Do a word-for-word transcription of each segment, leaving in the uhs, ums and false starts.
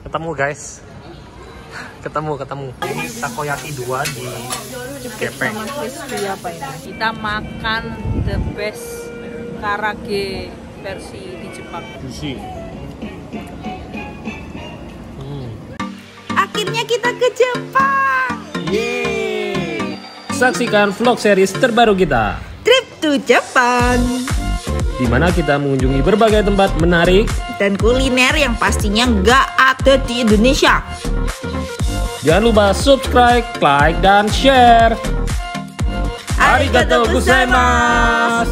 Ketemu guys. Ketemu, ketemu. Ini takoyaki dua di Gepeng. Sama crispy apa ini? Kita makan the best karage versi di Jepang. Juicy. Hmm. Akhirnya kita ke Jepang. Yeay. Saksikan vlog series terbaru kita, Trip to Japan, di mana kita mengunjungi berbagai tempat menarik dan kuliner yang pastinya nggak ada di Indonesia. Jangan lupa subscribe, like, dan share. Arigatou gozaimasu.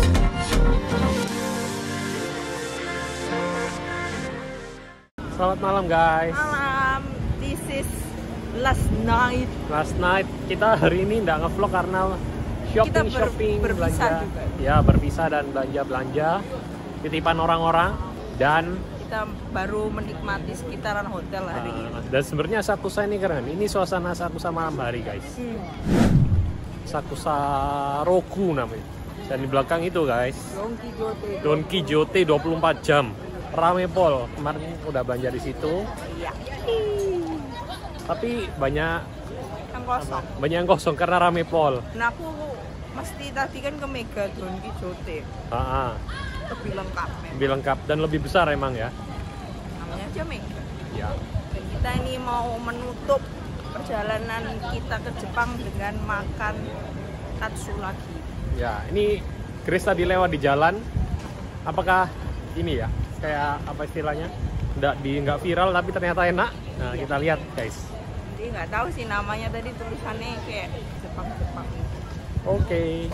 Selamat malam guys. Malam, this is last night. Last night kita hari ini nggak ngevlog karena shopping Kita ber- shopping berpisah belanja. juga. Ya berpisah dan belanja belanja titipan orang-orang dan Kita baru menikmati sekitaran hotel hari ini. uh, dan sebenarnya Sakusa ini keren. Ini suasana Sakusa malam hari guys. Hmm. Sakusa Roku namanya. Dan di belakang itu guys, Don Quijote. Don Quijote dua puluh empat jam. Rame pol. Kemarin udah belanja di situ. Iya. Tapi banyak Yang kosong. banyak yang kosong karena rame pol. Nah aku mesti tadi kan ke Mega Don Quijote. Ah, ah. Lebih lengkap ya. Lebih lengkap dan lebih besar emang ya. Namanya aja Mega. Ya. Dan kita ini mau menutup perjalanan kita ke Jepang dengan makan katsu lagi. Ya, ini Chris tadi lewat di jalan. Apakah ini ya? Kayak apa istilahnya? Nggak di nggak viral tapi ternyata enak. Nah, Iya. kita lihat, guys. Jadi nggak tahu sih namanya tadi tulisannya kayak Jepang-Jepang. Oke.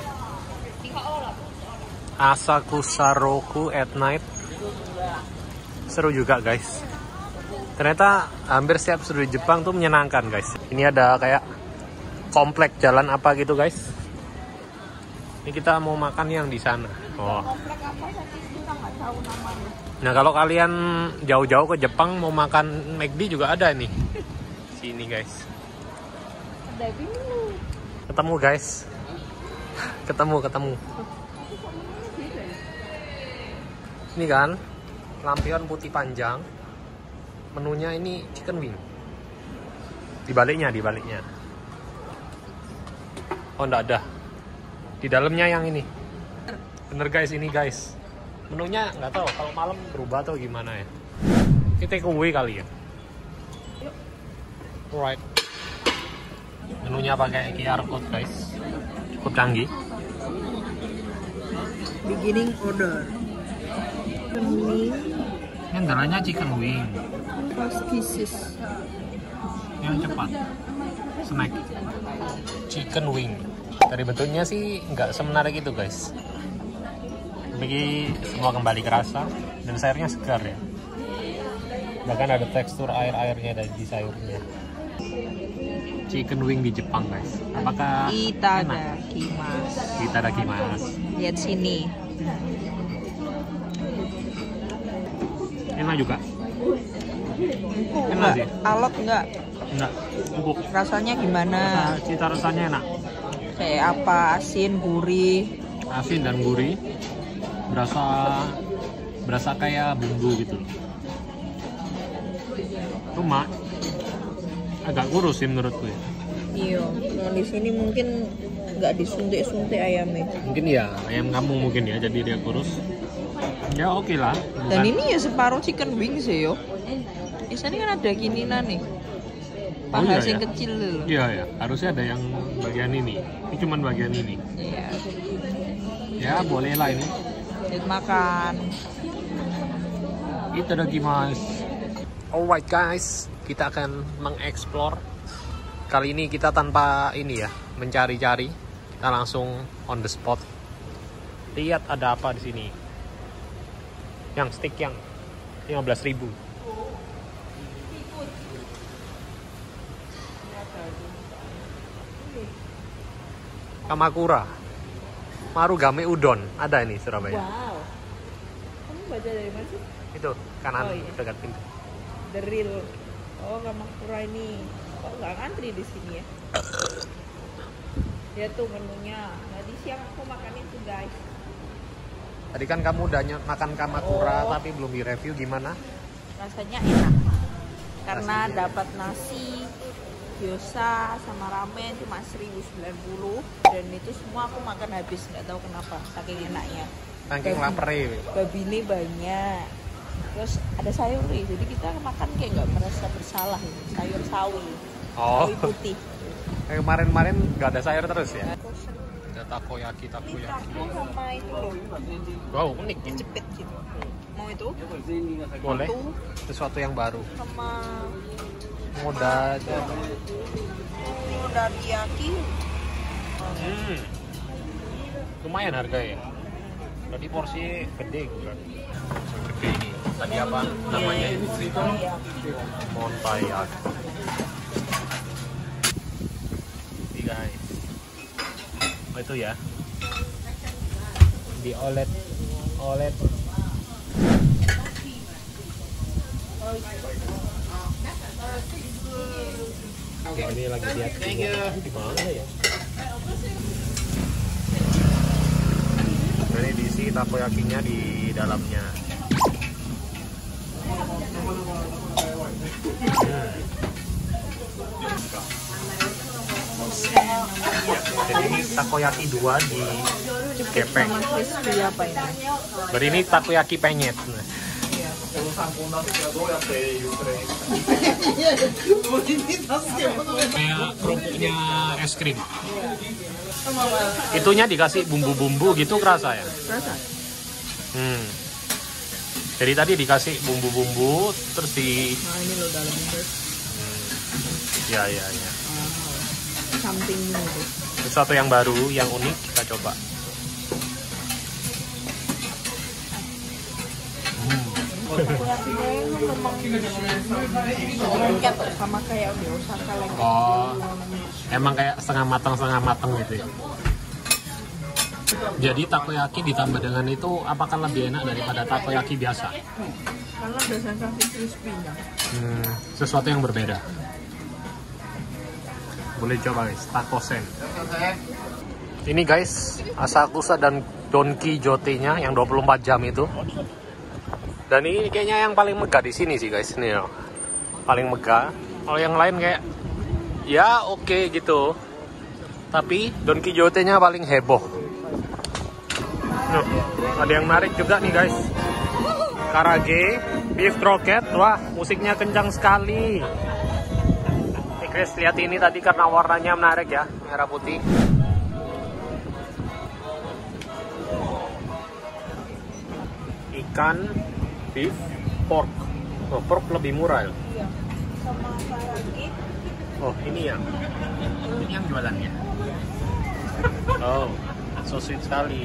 Asakusa Roku at night. Seru juga, guys. Ternyata hampir setiap seru di Jepang tuh menyenangkan, guys. Ini ada kayak komplek jalan apa gitu, guys. Ini kita mau makan yang di sana. Oh. Komplek apa tadi kita nggak tahu namanya. Nah, kalau kalian jauh-jauh ke Jepang mau makan McD juga ada nih. Sini, guys. Ada dulu. Ketemu, guys. Ketemu, ketemu. Ini kan lampion putih panjang. Menunya ini chicken wing. Di baliknya, di baliknya. Oh, enggak ada. Di dalamnya yang ini. Bener guys, ini guys. Menunya nggak tahu kalau malam berubah atau gimana ya. Kita take away kali ya. Alright. Menunya pakai Q R code guys. Cukup canggih. Beginning order. Ini Ini antaranya chicken wing. first pieces. Yang cepat. Snack. Chicken wing. Dari bentuknya sih nggak semenarik itu guys. Bagi semua kembali kerasa dan sayurnya segar ya. Bahkan ada tekstur air-airnya dari sayurnya. Chicken wing di Jepang guys. Apakah enak? Itadakimasu. Itadakimasu. Lihat sini. Enak juga. Empuk Enak nggak? sih. Alot nggak? Enggak. Empuk. Rasanya gimana? Rasa, cita rasanya enak. Kayak apa? Asin, gurih. Asin dan gurih. Berasa berasa kayak bumbu gitu. Cuma agak kurus sih menurutku ya. Iya. Nah di sini mungkin nggak disuntik-suntik ayamnya. Mungkin ya ayam kampung mungkin ya jadi dia kurus. Ya oke lah. Dan Bukan- ini ya separuh chicken wings ya yo. Di sini kan ada kininan nih. Paha iya, yang ya? kecil loh. Iya ya, harusnya ada yang bagian ini. Ini cuman bagian ini. Iya. Ya boleh lah ini. Lihat makan. Itadakimasu. Alright guys, kita akan mengeksplor. Kali ini kita tanpa ini ya, mencari-cari. Kita langsung on the spot. Lihat ada apa di sini. Yang stick yang lima belas ribu. Kamakura. Marugame Udon. Ada ini Surabaya. Wow. Kamu baca dari mana sih? Itu kanan Oh, iya. dekat pintu. The real. Oh, Kamakura ini. Kok nggak ngantri di sini ya? Dia tuh menunya. Tadi siang aku makan itu guys. Tadi kan kamu udah ny- makan Kamakura Oh. tapi belum direview gimana? Rasanya enak. karena dapat nasi, gyoza sama ramen cuma seribu sembilan puluh dan itu semua aku makan habis, nggak tahu kenapa, saking enaknya. Saking lapar ya. Babi ini banyak, terus ada sayur nih, jadi kita makan kayak nggak merasa bersalah ini. Sayur sawi, Oh. sawi putih. Kayak kemarin-kemarin nggak ada sayur terus ya? Ada takoyaki, Ini takoyaki. taco sama itu loh, Wow, unik. jepit gitu. Mau itu? Boleh. Satu Sesuatu yang baru. sama Mudah. mau teriyaki. Hmm. Lumayan harga ya. Tadi porsi gede kan. Gede ini. Tadi apa namanya? Teriyaki. Montayaki. Ini guys. Oh, itu ya. Di O L E D. O L E D. Oke, ini lagi lihat di mana ya? Ini diisi takoyakinya di dalamnya. Hmm. Jadi ini takoyaki dua di gepeng. Sama crispy apa ini? Berarti ini takoyaki penyet. Nah. Kayak kerupuknya es krim. Itunya dikasih bumbu-bumbu gitu kerasa ya? Rasa? Hmm. Jadi tadi dikasih bumbu-bumbu terus di. Nah ini loh dalamnya guys. Ya ya ya. Something new tuh. Sesuatu yang baru, yang unik kita coba. Takoyakinya itu memang lengket sama kayak di Osaka lengket. Oh, emang kayak setengah matang setengah matang gitu ya. Jadi takoyaki ditambah dengan itu apakah lebih enak daripada takoyaki biasa? Karena ada sensasi crispy-nya. Hmm, sesuatu yang berbeda. Boleh coba guys, takosen. Ini guys, Asakusa dan Don Quijote-nya yang dua puluh empat jam itu. Dan ini kayaknya yang paling megah di sini sih guys, nih loh. Paling megah. Kalau yang lain kayak ya oke okay, gitu. Tapi Don Quijote-nya paling heboh. Nuh, ada yang menarik juga nih guys. Karage, beef croquette. Wah, musiknya kencang sekali. Nih guys, lihat ini tadi karena warnanya menarik ya, merah putih. Ikan, beef, pork. Oh, pork lebih murah ya. Iya. Sama karage. Oh, ini ya. Ini yang jualannya. Oh, so sweet sekali.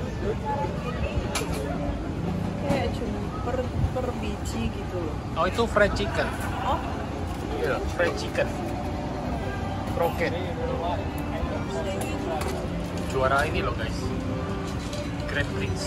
Kayak cuma per, per biji gitu loh. Oh, itu fried chicken. Oh, Iya, fried chicken. Kroket. Juara ini loh guys. Great Prince.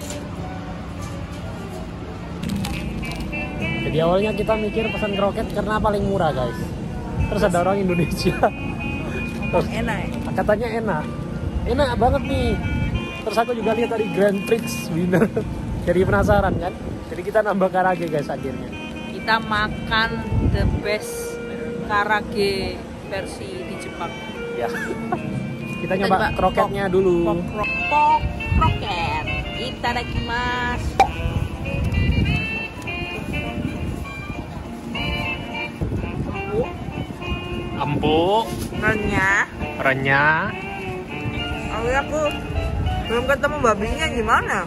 Jadi awalnya kita mikir pesan kroket karena paling murah guys. Terus ada orang Indonesia. Terus enak ya? katanya enak. Enak banget nih. Terus aku juga lihat tadi Grand Prix winner. Jadi penasaran kan? Jadi kita nambah karage guys akhirnya. Kita makan the best karage versi di Jepang. Ya. Kita Kita nyoba coba kroketnya dulu. Pok, pok, pok kroket. Itadakimasu. Empuk, Renyah. renyah. Oh, aku belum ketemu babinya gimana?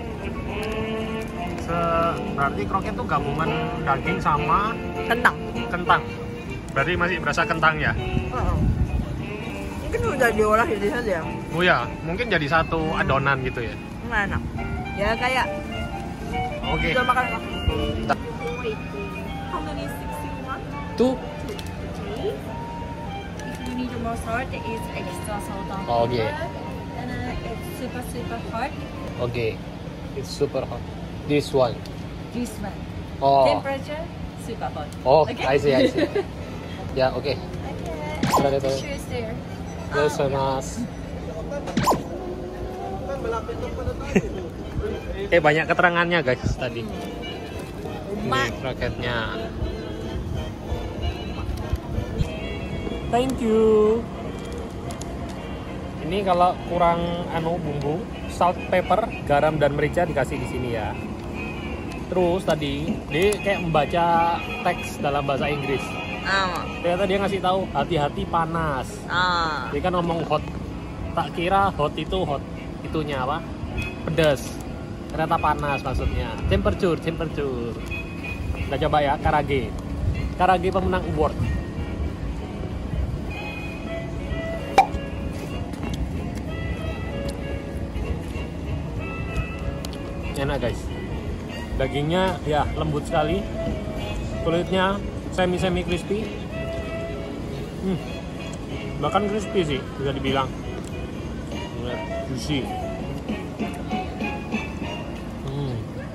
Se- berarti kroket tuh gabungan daging sama Kentang. kentang. Berarti masih berasa kentang ya? Oh. Mungkin udah diolah jadi saja. Oh ya, mungkin jadi satu adonan gitu ya. Enak. Ya kayak Oke. udah makan. Ta- Wait. How many sixty-one? Tuh. If you need more salt, it's extra salt on Oh, top. okay. And uh, it's super super hot. Oke. It's super hot. This one. This one. Oh. Temperature super hot. Oh, Okay? I see, I see. Ya, oke. Okay. Sudah itu. Choose there. Mas. Eh banyak keterangannya guys tadi. Ini Ma- kroketnya. Thank you. Ini kalau kurang anu bumbu, salt, pepper, garam dan merica dikasih di sini ya. Terus tadi dia kayak membaca teks dalam bahasa Inggris. Ah. Ternyata dia ngasih tahu hati-hati panas. Ah. Dia kan ngomong hot. Tak kira hot itu hot itunya apa? Pedas. Ternyata panas maksudnya. Temperature, temperature. Kita coba ya, karage. Karage pemenang award. Enak guys, dagingnya ya lembut sekali, kulitnya semi semi crispy, hmm. bahkan crispy sih bisa dibilang, juicy. Hmm.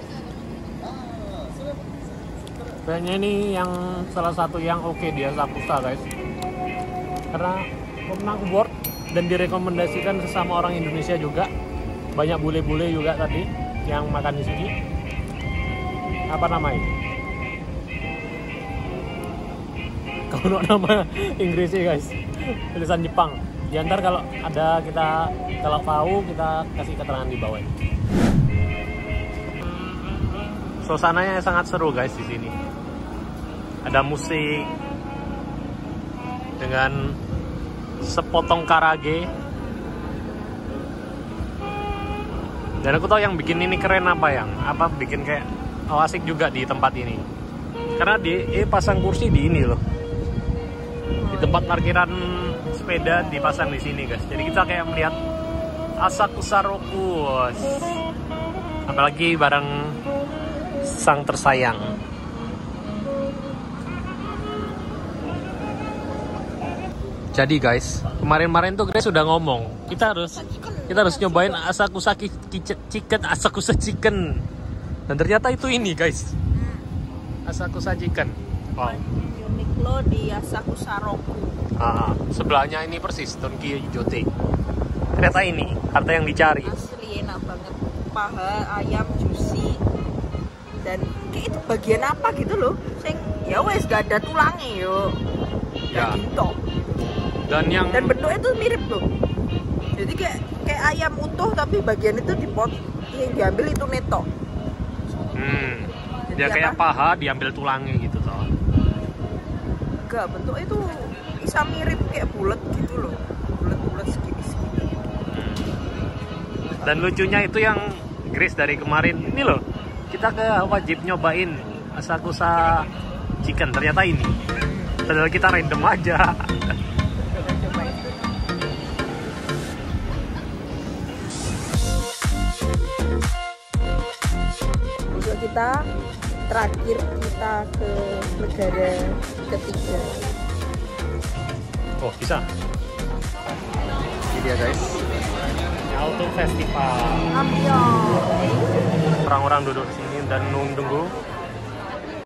Kayaknya ini yang salah satu yang oke di Asakusa guys, karena pemenang award dan direkomendasikan sesama orang Indonesia juga, banyak bule-bule juga tadi yang makan di sini. Apa namanya? Kalau nama Inggrisnya guys, tulisan Jepang. Di antar kalau ada kita kalau tahu kita kasih keterangan di bawah. Suasananya sangat seru guys di sini. Ada musik dengan sepotong karage. Dan aku tahu yang bikin ini keren apa yang apa bikin kayak oh, asik juga di tempat ini. Karena di eh, pasang kursi di ini loh. Di tempat parkiran sepeda dipasang di sini guys. Jadi kita kayak melihat Asakusa Roku. Apalagi bareng sang tersayang. Jadi guys, kemarin-kemarin tuh guys sudah ngomong, kita harus kita harus nyobain Asakusa Chicken, Asakusa Chicken. Dan ternyata itu ini guys, Asakusa Chicken. Wow. Uniqlo di Asakusa Roku. Ah, sebelahnya ini persis Donki Jote. Ternyata ini harta yang dicari. Asli enak banget, paha ayam juicy. Dan kayak itu bagian apa gitu loh, sing ya wes gak ada tulangnya yo. Ya. Gitu. Dan yang dan bentuknya tuh mirip tuh. Jadi kayak kayak ayam utuh tapi bagian itu dipot yang diambil itu neto. Hmm. Jadi Ya kayak apa? paha diambil tulangnya gitu toh. Enggak, bentuknya itu bisa mirip kayak bulat gitu loh. Bulat-bulat segini-segini. Dan lucunya itu yang Grace dari kemarin ini loh. Kita ke wajib nyobain Asakusa Chicken, ternyata ini. Padahal kita random aja. Besok kita terakhir kita ke negara ketiga. Oh bisa. Ini dia guys. Auto Festival. Ambion. Orang-orang duduk di sini dan nunggu